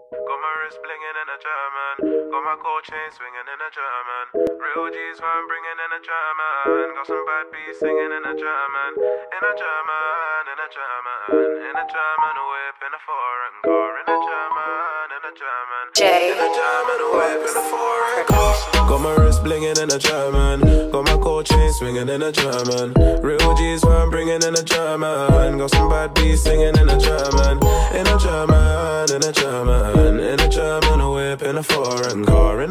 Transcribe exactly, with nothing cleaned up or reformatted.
Got my wrist blinging in a German. Got my gold chain swinging in a German. Real G's who I'm bringing in a German. Got some bad beats singing in a German. In a German, in a German. In a German whip, in a foreign car. In a German, in a German. Jay. In a German whip, in a foreign car. Got my wrist blinging in a German. Got my gold chain swinging in a German. Real G's who I'm bringing in a German. Got some bad beats singing in a German. In a German, in a German. In a German whip, in a foreign car.